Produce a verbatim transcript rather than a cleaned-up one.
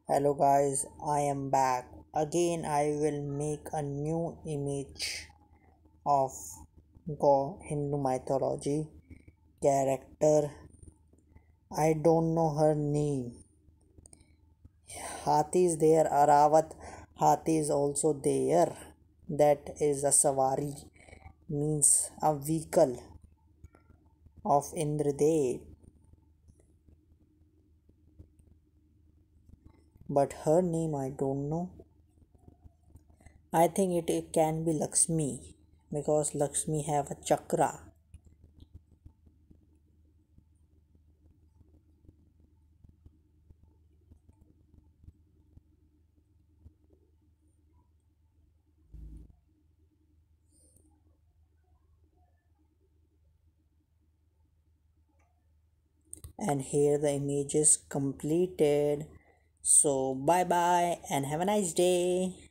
Hello guys, I am back. Again I will make a new image of Go Hindu mythology character. I don't know her name. Hathi is there, Aravat Hathi is also there. That is a savari, means a vehicle of Indradev. But her name I don't know. I think it, it can be Lakshmi because Lakshmi have a chakra. And here the image is completed. So bye bye and have a nice day.